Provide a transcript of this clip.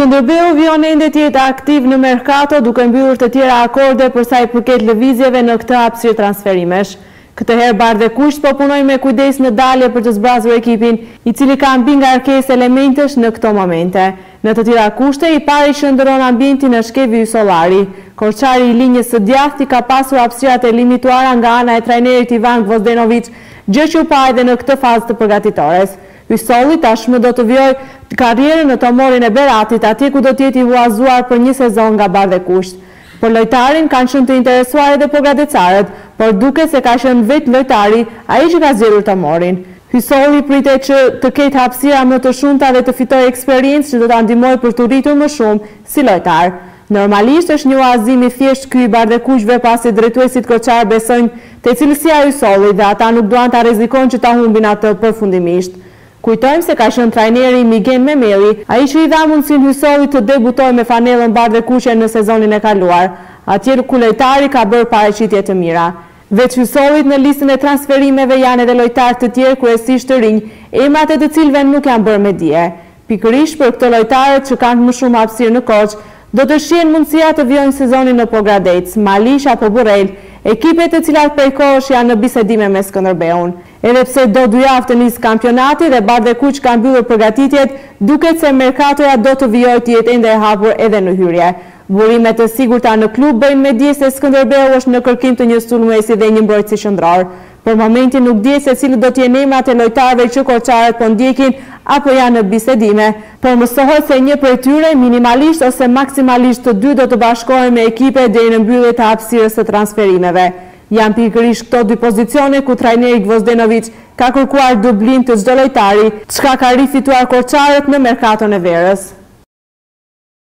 Skënderbeu vion ende të jetë aktiv në merkato duke mbyllur të tjera akorde për sa i përket lëvizjeve në këtë hapësirë transferimesh. Këtë herë Bardh dhe Kuqt po punojnë me kujdes në dalje për të zbrazur ekipin, i cili ka mbi ngarkesë elementesh në këto momente. Në të tjera kushte, i pari që ndëron ambientin në Shkevi Ysollari. Korçari i linjës së djathtë ka pasur hapësirat e limituara nga ana e trajnerit Ivan Gvozdenovic, gjë që u pa edhe në këtë fazë të përgatitores. Ysolli tashmë do të vijojë karrierën në tomorin e Beratit, atje ku do të jetë i huazuar për një sezon nga Bardh dhe Kuqt. Për lojtarin kanë qenë të interesuar edhe pogadecarët, por duket se ka qenë vetë lojtari ai që ka zgjedhur tomorin. Ysolli pritet që të ketë hapësira më të shumta dhe të fitojë eksperiencë që do ta ndihmojë për të rritur më shumë si lojtar. Normalisht është një oazim i thjesht ky i Bardh dhe Kuqtëve pasi drejtuesit koçar besojnë te cilësia e Ysollit dhe ata nuk duan ta rrezikojnë që ta humbin atë përfundimisht. Kujtojmë se ka qenë trajneri Miguel Memeli, ai që i dha mundësinë Ysollit të debutojë me fanellën Bardh dhe Kuqe në sezonin e kaluar. Atje ku lojtari ka bërë paraqitje të mira. Veç Ysollit në listën e transferimeve janë edhe lojtarë të tjerë kryesisht të rinj, emrat e të cilëve nuk janë bërë me dije. Pikërisht për këto lojtarët që kanë më shumë hapësirë në Korçë, do të shihen mundësia të vijojnë sezonin në Pogradec, Malish apo Burrel, ekipe të cilat prej kohësh janë në bisedime me Skënderbeun. Edhe pse do 2 javë të nisë kampionati dhe Bardh dhe Kuqt kanë mbyllur përgatitjet, duket se merkatoja do të vijojë të jetë ende e hapur edhe në hyrje. Burimet të sigurta në klub bëjnë me dije se Skënderbeu është në kërkim të një sulmuesi dhe një mbrojtësi qendror. Për momentin nuk dihet se cilët do të jenë emrat e lojtarëve që korçarët po ndjekin apo janë në bisedime, por mësohet se një prej tyre minimalisht ose maksimalisht të 2 do të bashkohen me ekipe deri në mbyllje të hapësirës së transferimeve. Janë pikërisht këto 2 pozicione ku trajneri Gvozdenovic ka kërkuar dublin të çdo lojtari, çka ka rifituar korçarët në merkaton e verës.